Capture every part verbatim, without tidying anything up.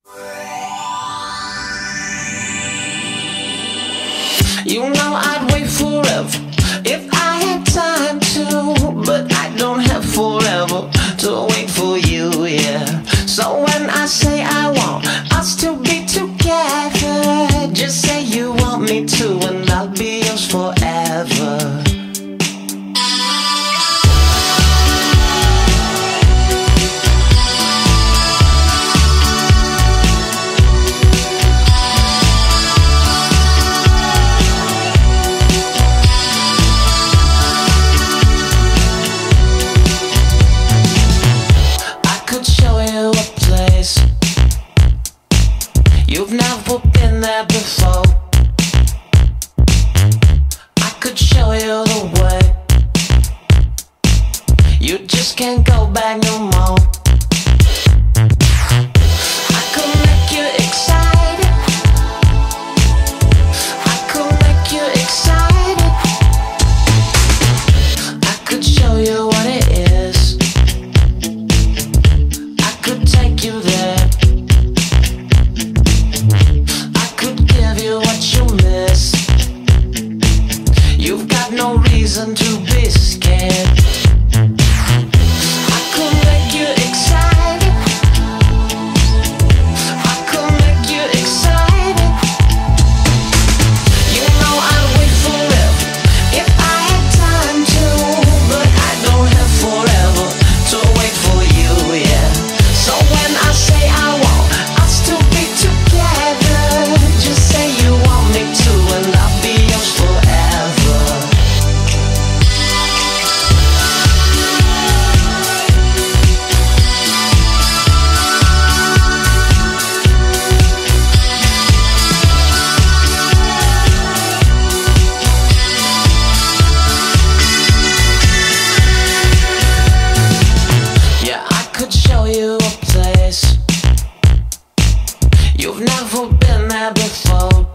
You know I'd wait forever if I had time to, but I don't have forever to wait for you, yeah. So when I say I want us to be together, just say you want me to and I'll be yours forever. You've never been there before. I could show you the way. You just can't go back no more. I could make you excited. I could make you excited. I could show you what it is. I could take you there. You've got no reason to be scared. I could make you excited. I could make you excited. You know I'd wait forever if I had time to, but I don't have forever to wait for you, yeah. So when I say I want us to be together, just say you want me to and I'll be yours forever. You've never been there before,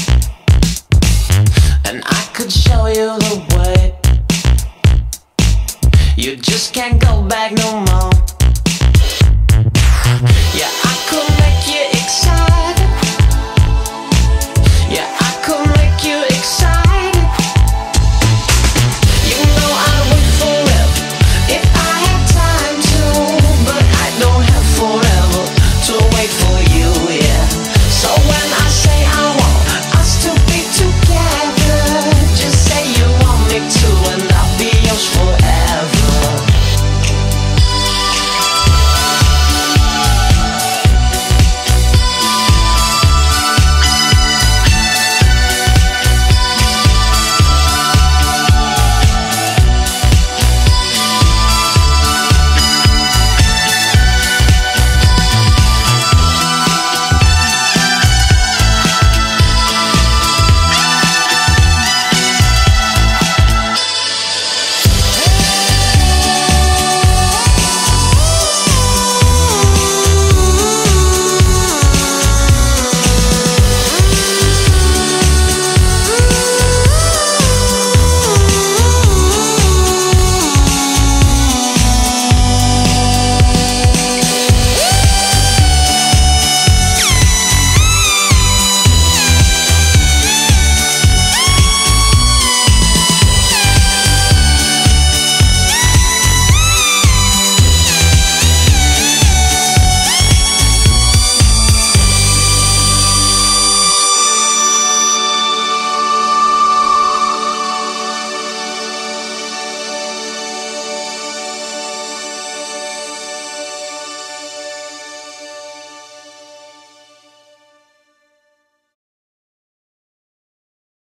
and I could show you the way. You just can't go back no more.